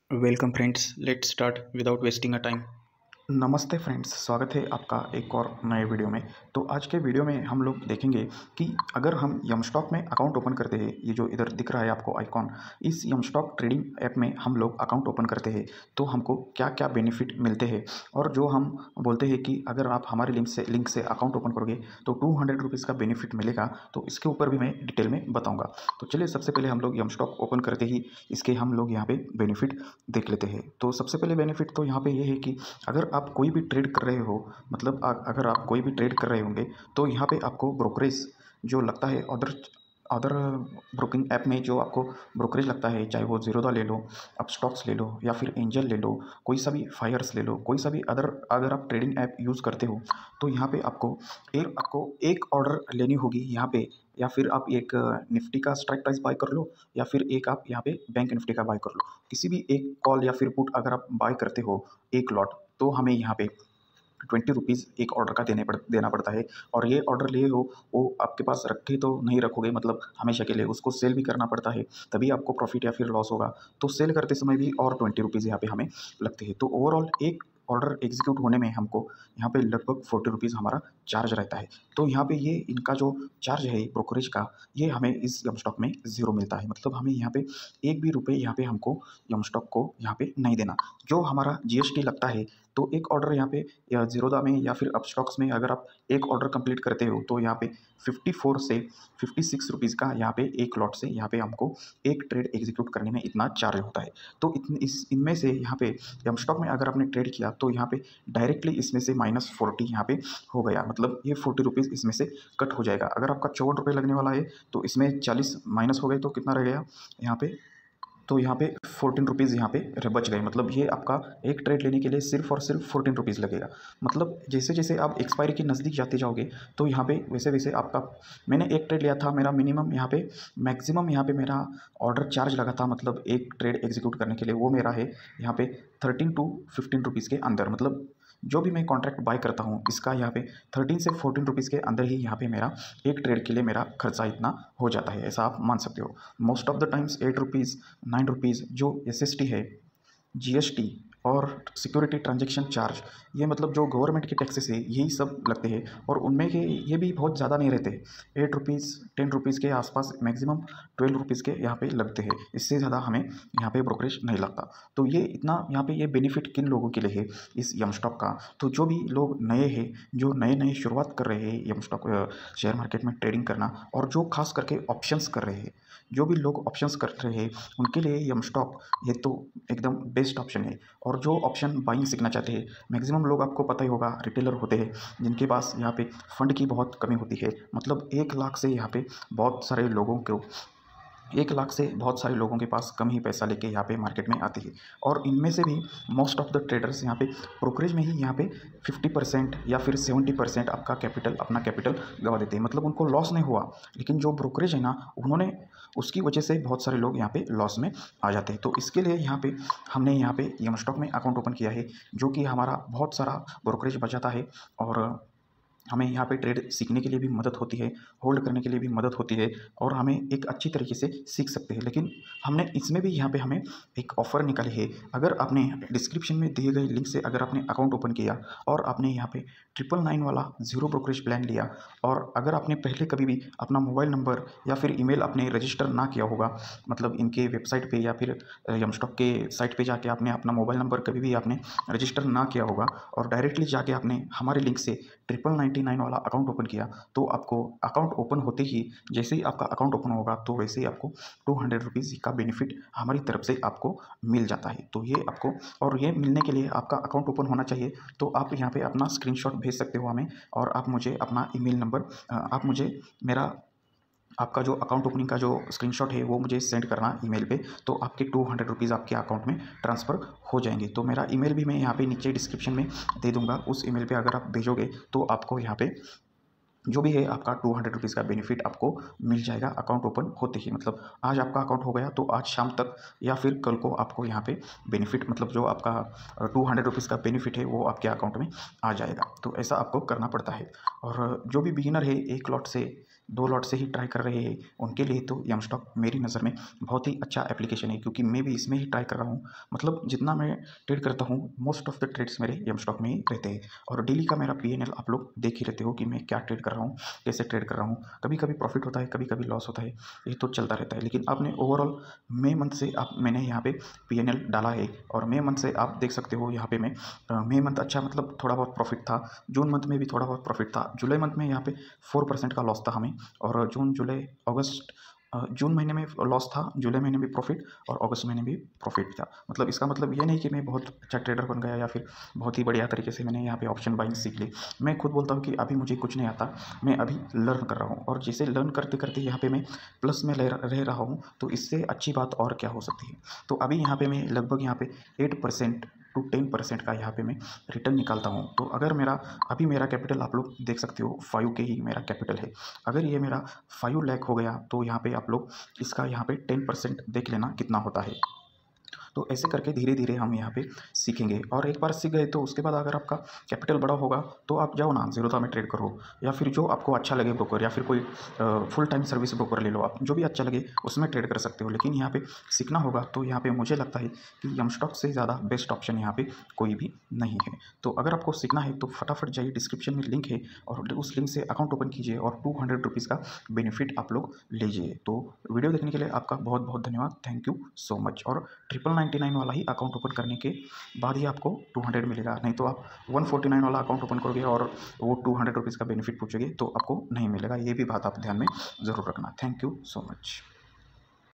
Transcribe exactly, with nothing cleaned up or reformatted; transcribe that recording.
Welcome friends, let's start without wasting a time. नमस्ते friends, स्वागत है आपका एक और नए वीडियो में। तो आज के वीडियो में हम लोग देखेंगे कि अगर हम यमस्टॉक में अकाउंट ओपन करते हैं, ये जो इधर दिख रहा है आपको आइकॉन, इस यमस्टॉक ट्रेडिंग ऐप में हम लोग अकाउंट ओपन करते हैं तो हमको क्या क्या बेनिफिट मिलते हैं। और जो हम बोलते हैं कि अगर आप हमारे लिंक से लिंक से अकाउंट ओपन करोगे तो टू हंड्रेड रुपीज़ का बेनिफिट मिलेगा, तो इसके ऊपर भी मैं डिटेल में बताऊँगा। तो चलिए सबसे पहले हम लोग यमस्टॉक ओपन करते ही इसके हम लोग यहाँ पे बेनिफिट देख लेते हैं। तो सबसे पहले बेनिफिट तो यहाँ पे ये है कि अगर आप कोई भी ट्रेड कर रहे हो, मतलब आ- अगर आप कोई भी ट्रेड कर रहे होंगे तो यहाँ पे आपको ब्रोकरेज जो लगता है अदर अदर ब्रोकिंग ऐप में जो आपको ब्रोकरेज लगता है, चाहे वो जीरोदा ले लो, आप स्टॉक्स ले लो या फिर एंजल ले लो, कोई सा भी फायर्स ले लो, कोई सा भी अदर अगर आप ट्रेडिंग ऐप यूज़ करते हो तो यहाँ पे आपको एक आपको एक ऑर्डर लेनी होगी यहाँ पे, या फिर आप एक निफ्टी का स्ट्राइक प्राइस बाय कर लो या फिर एक आप यहाँ पे बैंक निफ्टी का बाय कर लो। किसी भी एक कॉल या फिर पुट अगर आप बाय करते हो एक लॉट, तो हमें यहाँ पे ट्वेंटी रुपीज़ एक ऑर्डर का देने पड़ देना पड़ता है। और ये ऑर्डर लिए हो वो आपके पास रखे तो नहीं रखोगे, मतलब हमेशा के लिए उसको सेल भी करना पड़ता है, तभी आपको प्रॉफिट या फिर लॉस होगा। तो सेल करते समय भी और ट्वेंटी रुपीज़ यहाँ पे हमें लगते हैं। तो ओवरऑल एक ऑर्डर एग्जीक्यूट होने में हमको यहाँ पे लगभग फोर्टी रुपीज़ हमारा चार्ज रहता है। तो यहाँ पे ये इनका जो चार्ज है ब्रोकरेज का, ये हमें इस यम स्टॉक में ज़ीरो मिलता है। मतलब हमें यहाँ पे एक भी रुपये यहाँ पे हमको यम स्टॉक को यहाँ पे नहीं देना। जो हमारा जीएसटी लगता है, तो एक ऑर्डर यहाँ पे या जीरोदा में या फिर अपस्टॉक्स में अगर आप एक ऑर्डर कंप्लीट करते हो तो यहाँ पे फिफ्टी फोर से फिफ्टी सिक्स रुपीज़ का यहाँ पे एक लॉट से यहाँ पे हमको एक ट्रेड एग्जीक्यूट करने में इतना चार्ज होता है। तो इतने इस इनमें से यहाँ पे अपस्टॉक में अगर आपने ट्रेड किया तो यहाँ पे डायरेक्टली इसमें से माइनस फोर्टी यहाँ पे हो गया, मतलब ये फोर्टी रुपीज़ इसमें से कट हो जाएगा। अगर आपका चौवन रुपये लगने वाला है तो इसमें चालीस माइनस हो गए तो कितना रह गया यहाँ पे, तो यहाँ पे फोर्टीन रुपीज़ यहाँ पे बच गए। मतलब ये आपका एक ट्रेड लेने के लिए सिर्फ और सिर्फ फोर्टीन रुपीज़ लगेगा। मतलब जैसे जैसे आप एक्सपायरी के नज़दीक जाते जाओगे तो यहाँ पे वैसे वैसे आपका, मैंने एक ट्रेड लिया था, मेरा मिनिमम यहाँ पे मैक्सिमम यहाँ पे मेरा ऑर्डर चार्ज लगा था, मतलब एक ट्रेड एग्जीक्यूट करने के लिए, वो मेरा है यहाँ पे थर्टीन टू फिफ्टीन रुपीज़ के अंदर। मतलब जो भी मैं कॉन्ट्रैक्ट बाय करता हूँ इसका यहाँ पे थर्टीन से फोर्टीन रुपीज़ के अंदर ही यहाँ पे मेरा एक ट्रेड के लिए मेरा खर्चा इतना हो जाता है, ऐसा आप मान सकते हो। Most of the times eight rupees nine rupees जो एस एस टी है, जी एस टी और सिक्योरिटी ट्रांजैक्शन चार्ज, ये मतलब जो गवर्नमेंट के टैक्सेस है यही सब लगते हैं। और उनमें के ये भी बहुत ज़्यादा नहीं रहते, एट रुपीज़ टेन रुपीज़ के आसपास, मैक्सिमम ट्वेल्व रुपीज़ के यहाँ पे लगते हैं। इससे ज़्यादा हमें यहाँ पे ब्रोकरेज नहीं लगता। तो ये इतना यहाँ पे ये बेनिफिट किन लोगों के लिए है इस यम स्टॉक का, तो जो भी लोग नए हैं, जो नए नए शुरुआत कर रहे हैं यम स्टॉक शेयर मार्केट में ट्रेडिंग करना, और जो खास करके ऑप्शंस कर रहे हैं, जो भी लोग ऑप्शंस कर रहे हैं उनके लिए यम स्टॉक ये तो एकदम बेस्ट ऑप्शन है। और जो ऑप्शन बाइंग सीखना चाहते हैं, मैक्सिमम लोग आपको पता ही होगा रिटेलर होते हैं जिनके पास यहाँ पे फंड की बहुत कमी होती है। मतलब एक लाख से यहाँ पे बहुत सारे लोगों को एक लाख से बहुत सारे लोगों के पास कम ही पैसा लेके यहाँ पे मार्केट में आती है। और इनमें से भी मोस्ट ऑफ द ट्रेडर्स यहाँ पे ब्रोकरेज में ही यहाँ पे फिफ्टी परसेंट या फिर सेवेंटी परसेंट आपका कैपिटल अपना कैपिटल गवा देते हैं। मतलब उनको लॉस नहीं हुआ, लेकिन जो ब्रोकरेज है ना, उन्होंने उसकी वजह से बहुत सारे लोग यहाँ पे लॉस में आ जाते हैं। तो इसके लिए यहाँ पे हमने यहाँ पे यम स्टॉक में अकाउंट ओपन किया है, जो कि हमारा बहुत सारा ब्रोकरेज बचाता है और हमें यहाँ पे ट्रेड सीखने के लिए भी मदद होती है, होल्ड करने के लिए भी मदद होती है, और हमें एक अच्छी तरीके से सीख सकते हैं। लेकिन हमने इसमें भी यहाँ पे हमें एक ऑफ़र निकाली है। अगर आपने डिस्क्रिप्शन में दिए गए लिंक से अगर आपने अकाउंट ओपन किया और आपने यहाँ पे ट्रिपल नाइन वाला जीरो ब्रोकरेज प्लान लिया, और अगर आपने पहले कभी भी अपना मोबाइल नंबर या फिर ईमेल अपने रजिस्टर ना किया होगा, मतलब इनके वेबसाइट पर या फिर यमस्टॉक के साइट पर जाके आपने अपना मोबाइल नंबर कभी भी आपने रजिस्टर ना किया होगा और डायरेक्टली जाके आपने हमारे लिंक से ट्रिपल नाइन्टी नाइन वाला अकाउंट ओपन किया, तो आपको अकाउंट ओपन होते ही, जैसे ही आपका अकाउंट ओपन होगा तो वैसे ही आपको टू हंड्रेड रुपीज़ का बेनिफिट हमारी तरफ से आपको मिल जाता है। तो ये आपको, और ये मिलने के लिए आपका अकाउंट ओपन होना चाहिए। तो आप यहाँ पे अपना स्क्रीनशॉट भेज सकते हो हमें, और आप मुझे अपना ईमेल नंबर, आप मुझे मेरा आपका जो अकाउंट ओपनिंग का जो स्क्रीनशॉट है वो मुझे सेंड करना ईमेल पे, तो आपके टू हंड्रेड रुपीज़ आपके अकाउंट में ट्रांसफ़र हो जाएंगे। तो मेरा ईमेल भी मैं यहाँ पे नीचे डिस्क्रिप्शन में दे दूँगा, उस ईमेल पे अगर आप भेजोगे तो आपको यहाँ पे जो भी है आपका टू हंड्रेड रुपीज़ का बेनिफिट आपको मिल जाएगा अकाउंट ओपन होते ही। मतलब आज आपका अकाउंट हो गया तो आज शाम तक या फिर कल को आपको यहाँ पे बेनिफिट, मतलब जो आपका टू हंड्रेड रुपीज़ का बेनिफिट है वो आपके अकाउंट में आ जाएगा। तो ऐसा आपको करना पड़ता है। और जो भी बिगिनर है एक लॉट से दो लॉट से ही ट्राई कर रहे हैं उनके लिए तो यम स्टॉक मेरी नज़र में बहुत ही अच्छा एप्लीकेशन है, क्योंकि मैं भी इसमें ही ट्राई कर रहा हूँ। मतलब जितना मैं ट्रेड करता हूँ मोस्ट ऑफ द ट्रेड्स मेरे यम स्टॉक में ही रहते हैं, और डेली का मेरा पी एन एल आप लोग देख ही रहते हो कि मैं क्या ट्रेड कर रहा हूँ, कैसे ट्रेड कर रहा हूँ। कभी कभी प्रॉफिट होता है, कभी कभी लॉस होता है, ये तो चलता रहता है। लेकिन आपने ओवरऑल मई मंथ से आप मैंने यहाँ पे पी एन एल डाला है, और मई मंथ से आप देख सकते हो यहाँ पे मैं मई मंथ अच्छा मतलब थोड़ा बहुत प्रॉफिट था, जून मंथ में भी थोड़ा बहुत प्रॉफिट था, जुलाई मंथ में यहाँ पे फोर परसेंट का लॉस था हमें, और जून जुलाई अगस्त जून महीने में लॉस था, जुलाई महीने में प्रॉफिट, और अगस्त महीने भी प्रॉफिट था। मतलब इसका मतलब ये नहीं कि मैं बहुत अच्छा ट्रेडर बन गया या फिर बहुत ही बढ़िया तरीके से मैंने यहाँ पे ऑप्शन बाइंग सीख ली। मैं खुद बोलता हूँ कि अभी मुझे कुछ नहीं आता, मैं अभी लर्न कर रहा हूँ, और जैसे लर्न करते करते यहाँ पे मैं प्लस में रह रह रहा हूँ, तो इससे अच्छी बात और क्या हो सकती है। तो अभी यहाँ पे मैं लगभग यहाँ पे eight percent to ten percent का यहाँ पे मैं रिटर्न निकालता हूँ। तो अगर मेरा अभी मेरा कैपिटल आप लोग देख सकते हो फाइव के ही मेरा कैपिटल है, अगर ये मेरा फाइव लाख हो गया तो यहाँ पे आप लोग इसका यहाँ पे टेन परसेंट देख लेना कितना होता है। तो ऐसे करके धीरे धीरे हम यहाँ पे सीखेंगे, और एक बार सीख गए तो उसके बाद अगर आपका कैपिटल बड़ा होगा तो आप जाओ ना ज़ीरोधा में ट्रेड करो, या फिर जो आपको अच्छा लगे ब्रोकर, या फिर कोई फुल टाइम सर्विस ब्रोकर ले लो, आप जो भी अच्छा लगे उसमें ट्रेड कर सकते हो। लेकिन यहाँ पे सीखना होगा, तो यहाँ पे मुझे लगता है कि यम स्टॉक से ज़्यादा बेस्ट ऑप्शन यहाँ पे कोई भी नहीं है। तो अगर आपको सीखना है तो फटाफट जाइए, डिस्क्रिप्शन में लिंक है, और उस लिंक से अकाउंट ओपन कीजिए और टू हंड्रेड रुपीज़ का बेनिफिट आप लोग लीजिए। तो वीडियो देखने के लिए आपका बहुत बहुत धन्यवाद, थैंक यू सो मच। और ट्रिपल नाइन्टी नाइन वाला ही अकाउंट ओपन करने के बाद ही आपको टू हंड्रेड मिलेगा, नहीं तो आप वन फोर्टी नाइन वाला अकाउंट ओपन करोगे और वो टू हंड्रेड रुपीज़ का बेनिफिट पूछोगे तो आपको नहीं मिलेगा। ये भी बात आप ध्यान में ज़रूर रखना। Thank you so much.